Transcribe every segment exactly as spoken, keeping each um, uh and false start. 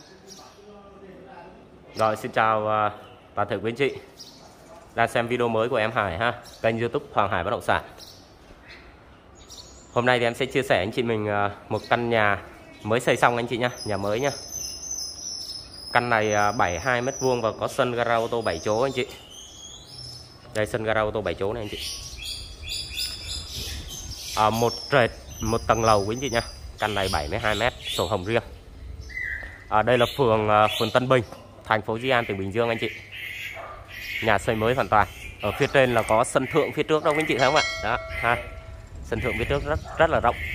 Rồi, xin chào uh, toàn thể quý anh chị đang xem video mới của em Hải ha, kênh YouTube Hoàng Hải Bất Động Sản. Hôm nay thì em sẽ chia sẻ anh chị mình uh, một căn nhà mới xây xong anh chị nhá, nhà mới nhá. Căn này uh, bảy mươi hai mét vuông và có sân gara ô tô bảy chỗ anh chị. Đây, sân gara ô tô bảy chỗ này anh chị. À, một trệt, một tầng lầu quý anh chị nhá. Căn này bảy mươi hai mét, sổ hồng riêng. À, đây là phường uh, phường Tân Bình, thành phố Di An, tỉnh Bình Dương anh chị. Nhà xây mới hoàn toàn. Ở phía trên là có sân thượng phía trước đâu anh chị thấy không ạ? Đó, ha. Sân thượng phía trước rất rất là rộng.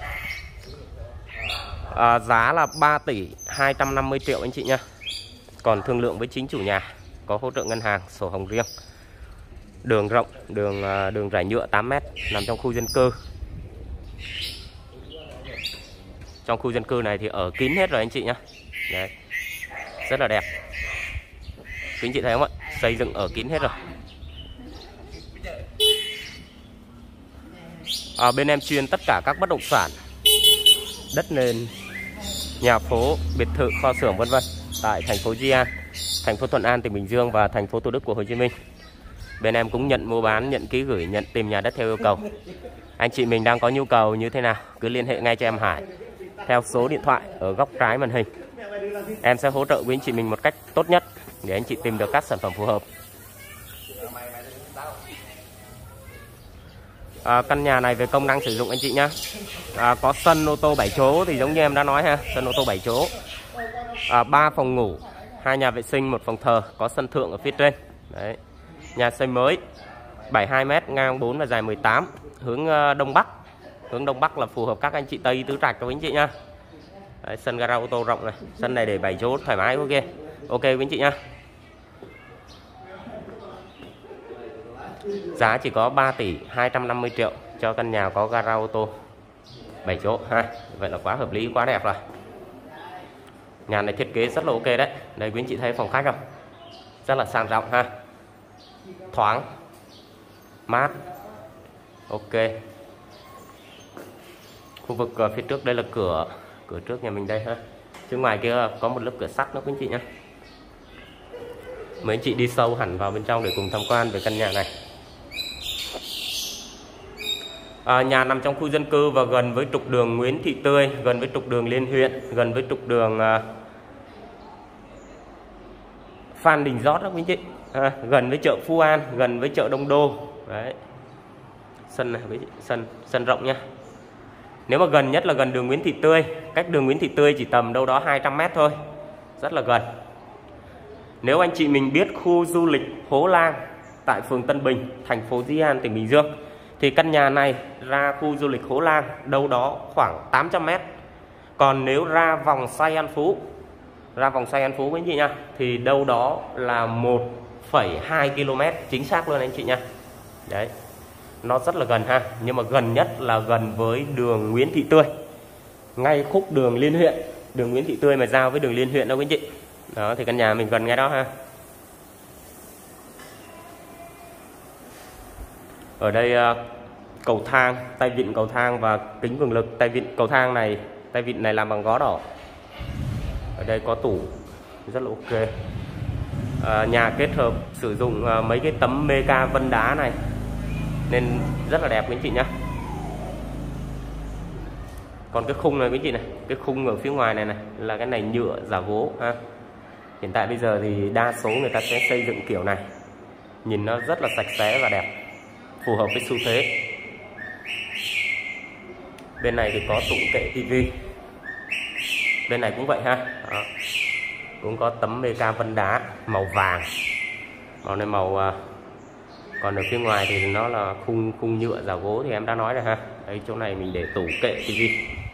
À, giá là ba tỷ hai trăm năm mươi triệu anh chị nhá. Còn thương lượng với chính chủ nhà, có hỗ trợ ngân hàng, sổ hồng riêng. Đường rộng, đường đường rải nhựa tám mét, nằm trong khu dân cư. Trong khu dân cư này thì ở kín hết rồi anh chị nhá. Đấy. Rất là đẹp. Quý anh chị thấy không ạ? Xây dựng ở kín hết rồi. À, bên em chuyên tất cả các bất động sản, đất nền, nhà phố, biệt thự, kho xưởng vân vân tại thành phố Di An, thành phố Thuận An, tỉnh Bình Dương và thành phố Thủ Đức của Hồ Chí Minh. Bên em cũng nhận mua bán, nhận ký gửi, nhận tìm nhà đất theo yêu cầu. Anh chị mình đang có nhu cầu như thế nào cứ liên hệ ngay cho em Hải theo số điện thoại ở góc trái màn hình. Em sẽ hỗ trợ quý anh chị mình một cách tốt nhất để anh chị tìm được các sản phẩm phù hợp. À, căn nhà này về công năng sử dụng anh chị nhé. À, có sân ô tô bảy chỗ thì giống như em đã nói ha, sân ô tô bảy chỗ. À, ba phòng ngủ, hai nhà vệ sinh, một phòng thờ, có sân thượng ở phía trên. Đấy. Nhà xây mới, bảy mươi hai mét, ngang bốn và dài mười tám, hướng đông bắc. Hướng đông bắc là phù hợp các anh chị Tây Tứ Trạch của anh chị nhá. Đấy, sân gara ô tô rộng này, sân này để bảy chỗ thoải mái. Ok, ok quý anh chị nhá. Giá chỉ có ba tỷ hai trăm năm mươi triệu cho căn nhà có gara ô tô bảy chỗ ha. Vậy là quá hợp lý, quá đẹp rồi. Nhà này thiết kế rất là ok đấy. Đây quý anh chị thấy phòng khách không? Rất là sang trọng ha. Thoáng, mát. Ok. Khu vực phía trước đây là cửa cửa trước nhà mình đây ha. Chứ ngoài kia có một lớp cửa sắt nữa quý anh chị nhé. Mấy anh chị đi sâu hẳn vào bên trong để cùng tham quan về căn nhà này. À, nhà nằm trong khu dân cư và gần với trục đường Nguyễn Thị Tươi, gần với trục đường Liên Huyện, gần với trục đường uh, Phan Đình Giót đó quý anh chị. À, gần với chợ Phú An, gần với chợ Đông Đô. Đấy. Sân này quý chị, sân sân rộng nha. Nếu mà gần nhất là gần đường Nguyễn Thị Tươi, cách đường Nguyễn Thị Tươi chỉ tầm đâu đó hai trăm mét thôi. Rất là gần. Nếu anh chị mình biết khu du lịch Hố Lang tại phường Tân Bình, thành phố Di An, tỉnh Bình Dương, thì căn nhà này ra khu du lịch Hố Lang đâu đó khoảng tám trăm mét. Còn nếu ra vòng xoay An Phú, ra vòng xoay An Phú quý anh chị nha, thì đâu đó là một phẩy hai ki lô mét chính xác luôn anh chị nha. Đấy. Nó rất là gần ha, nhưng mà gần nhất là gần với đường Nguyễn Thị Tươi, ngay khúc đường Liên Huyện, đường Nguyễn Thị Tươi mà giao với đường Liên Huyện đâu quý anh chị. Đó thì căn nhà mình gần ngay đó ha. Ở đây uh, cầu thang, tay vịn cầu thang và kính cường lực. Tay vịn cầu thang này, tay vịn này làm bằng gỗ đỏ. Ở đây có tủ rất là ok. Uh, nhà kết hợp sử dụng uh, mấy cái tấm Mega vân đá này nên rất là đẹp quý anh chị nhá. Còn cái khung này quý anh chị này, cái khung ở phía ngoài này này là cái này nhựa giả gỗ ha. Hiện tại bây giờ thì đa số người ta sẽ xây dựng kiểu này, nhìn nó rất là sạch sẽ và đẹp, phù hợp với xu thế. Bên này thì có tủ kệ tivi, bên này cũng vậy ha. Đó. Cũng có tấm Mega vân đá màu vàng, màu này màu. Còn ở phía ngoài thì nó là khung khung nhựa giả gỗ thì em đã nói rồi ha. Đây, chỗ này mình để tủ kệ tivi.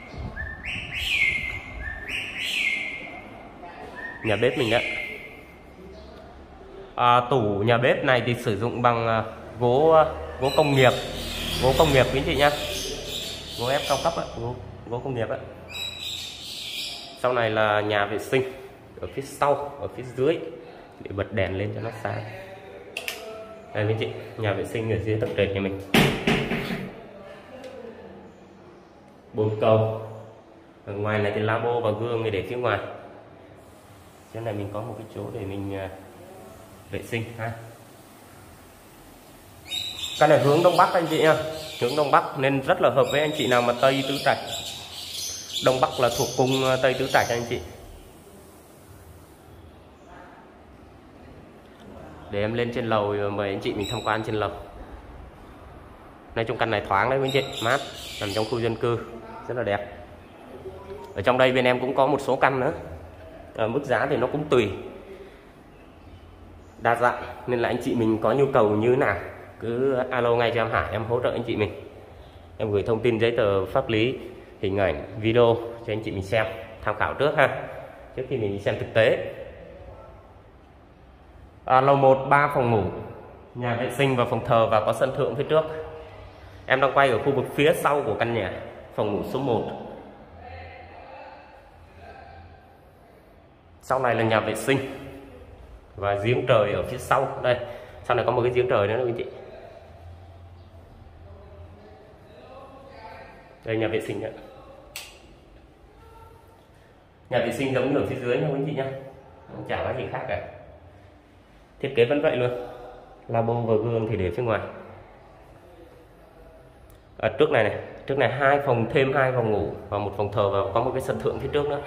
Nhà bếp mình đấy. À, tủ nhà bếp này thì sử dụng bằng gỗ gỗ công nghiệp, gỗ công nghiệp quý anh chị nhá, gỗ ép cao cấp á, gỗ, gỗ công nghiệp á. Sau này là nhà vệ sinh ở phía sau, ở phía dưới để bật đèn lên cho nó sáng. Đây quý chị, nhà vệ sinh ở dưới tầng trệt nhà mình. Bồn cầu. Ở ngoài này thì lavabo và gương để phía ngoài. Trên này mình có một cái chỗ để mình vệ sinh ha. Căn này hướng đông bắc anh chị nha, hướng đông bắc nên rất là hợp với anh chị nào mà Tây Tứ Trạch. Đông bắc là thuộc cung Tây Tứ Trạch anh chị. Để em lên trên lầu mời anh chị mình tham quan trên lầu. Nói chung căn này thoáng đấy anh chị, mát, nằm trong khu dân cư rất là đẹp. Ở trong đây bên em cũng có một số căn nữa. À, mức giá thì nó cũng tùy, đa dạng, nên là anh chị mình có nhu cầu như thế nào cứ alo ngay cho em Hải, em hỗ trợ anh chị mình. Em gửi thông tin giấy tờ pháp lý, hình ảnh, video cho anh chị mình xem tham khảo trước ha, trước khi mình đi xem thực tế. À, lầu một ba phòng ngủ, nhà vệ sinh và phòng thờ và có sân thượng phía trước. Em đang quay ở khu vực phía sau của căn nhà, phòng ngủ số một. Sau này là nhà vệ sinh và giếng trời ở phía sau. Đây, sau này có một cái giếng trời nữa đó anh chị. Đây nhà vệ sinh nữa. Nhà vệ sinh giống ở phía dưới nha anh chị nhá, không chả có gì khác cả. Thiết kế vẫn vậy luôn, lavabo và gương thì để phía ngoài. Ở trước này này, trước này hai phòng, thêm hai phòng ngủ và một phòng thờ và có một cái sân thượng phía trước nữa.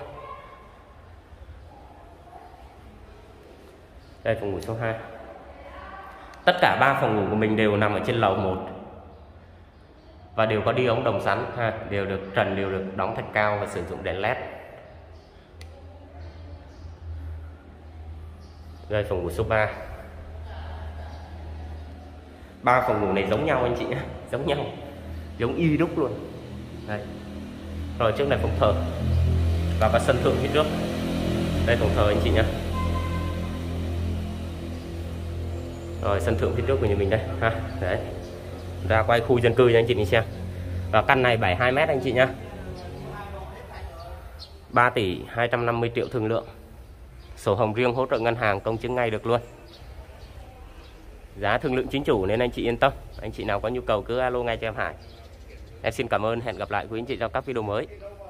Đây phòng ngủ số hai. Tất cả ba phòng ngủ của mình đều nằm ở trên lầu một và đều có đi ống đồng sắn ha, đều được trần, đều được đóng thạch cao và sử dụng đèn led. Đây phòng ngủ số ba. Ba phòng ngủ này giống nhau anh chị nhé, giống nhau, giống y đúc luôn. Đây. Rồi trước này phòng thờ và có sân thượng phía trước. Đây phòng thờ anh chị nhé. Rồi sân thượng phía trước của nhà mình đây ha. Đấy. Ra quay khu dân cư cho anh chị mình xem. Và căn này bảy mươi hai mét anh chị nhá. ba tỷ hai trăm năm mươi triệu thương lượng. Sổ hồng riêng, hỗ trợ ngân hàng, công chứng ngay được luôn. Giá thương lượng chính chủ nên anh chị yên tâm. Anh chị nào có nhu cầu cứ alo ngay cho em Hải. Em xin cảm ơn, hẹn gặp lại quý anh chị trong các video mới.